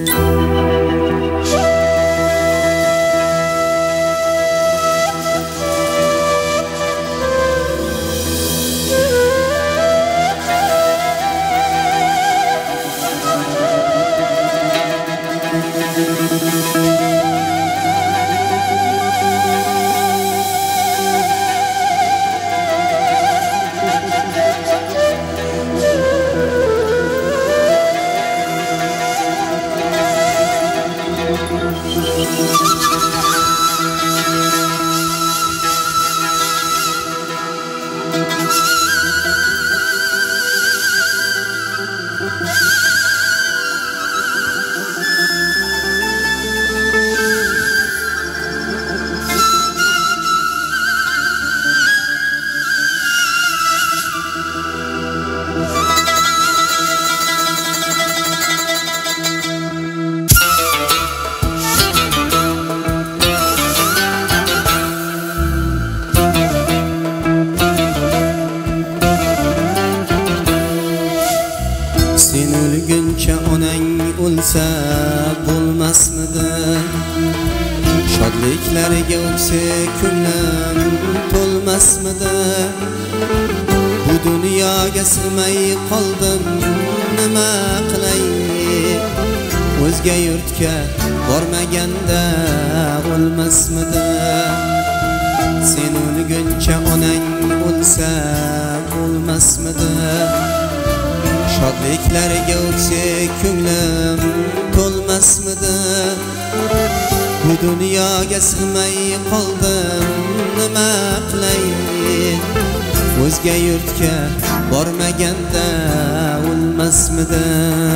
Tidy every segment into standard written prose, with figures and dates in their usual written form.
o'lsa bo'lmasmidi? Shodliklariga o'ksa ko'nglim to'lmasmidi? Bu dunyoga sig'may qoldim, nima qilay? O'zga yurtga bormaganda o'lmasmidi? Sen o'lguncha onang o'lsa bo'lmasmidi? Shodliklariga o'ksa ko'nglim to'lmasmidi? Bu dunyoga sig'may qoldim, nima qilay? O'zga yurtga bormaganda o'lmasmidi?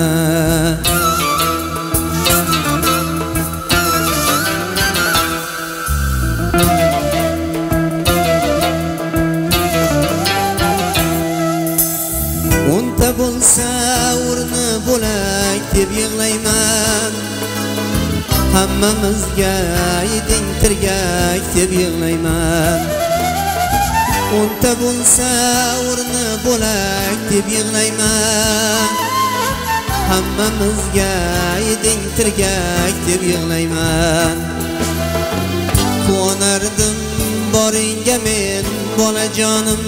O'nta bo'lsa o'rni bo'lak deb yig'layman, hammamizga yeding tirgak deb yig'layman. O'nta bo'lsa o'rni bo'lak deb yig'layman, hammamizga yeding tirgak deb yig'layman. Quvonardim boringga men bolajonim,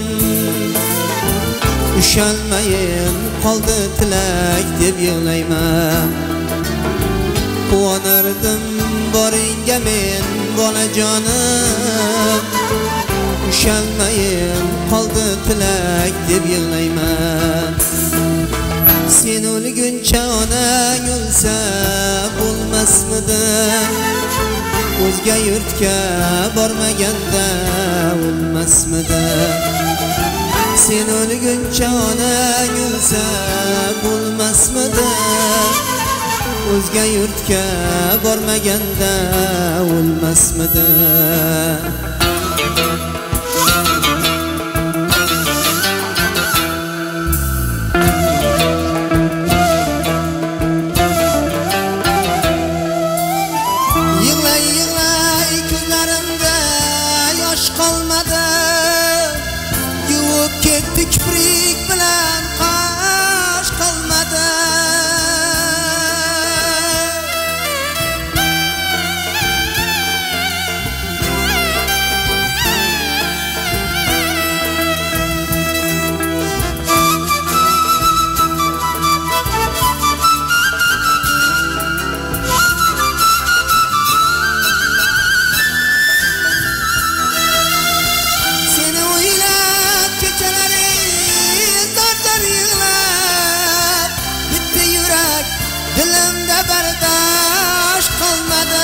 ushalmayin qoldi tilak deb yig'layman. Quvonardim boringga men bolajonim, ushalmayin qoldi tilak deb yig'layman. Sen o'lguncha onang o'lsa bo'lmasmidi? O'zga yurtga bormaganda o'lmasmidi? Sen o'lguncha onang o'lsa bo'lmasmidi? O'zga yurtga bormaganda o'lmasmidi? Yig'lay yig'lay ko'zlarimda yosh qolmadi, yuvib ketdi kiprik bilan qosh qolmadi. Dilimda bardosh qolmadi.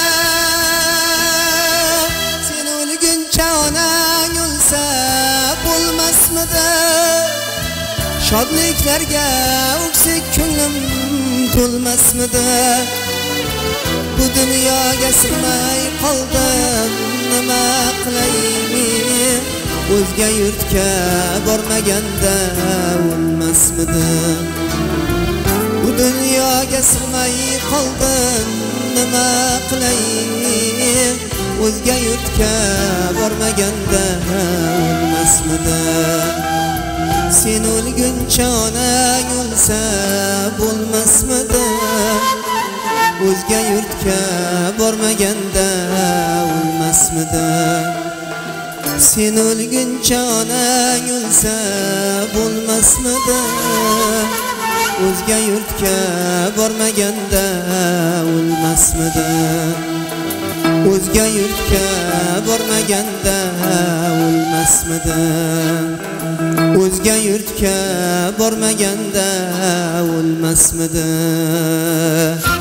Sen o'lguncha onang o'lsa bo'lmasmidi? Shodliklarga o'ksa ko'nglim to'lmasmidi? Bu dunyoga sig'may qoldim, nima qilay? O'zga yurtga bormaganda o'lmasmidi? Bu dunyoga sig'may qoldim, nima qilay? O'zga yurtga bormaganda o'lmasmidi? Sen o'lguncha onang o'lsa bo'lmasmidi? o'zga yurtga bormaganda o'lmasmidi? Sen o'lguncha onang o'lsa bo'lmasmidi? O'zga yurtga bormaganda o'lmasmidi? O'zga yurtga bormaganda o'lmasmidi? O'zga yurtga bormaganda o'lmasmidi?